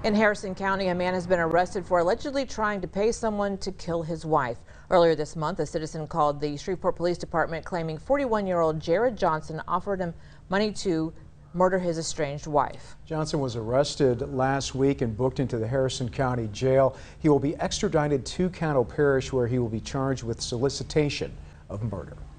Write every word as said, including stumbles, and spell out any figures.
In Harrison County, a man has been arrested for allegedly trying to pay someone to kill his wife. Earlier this month, a citizen called the Shreveport Police Department claiming forty-one-year-old Jared Johnson offered him money to murder his estranged wife. Johnson was arrested last week and booked into the Harrison County Jail. He will be extradited to Candle Parish, where he will be charged with solicitation of murder.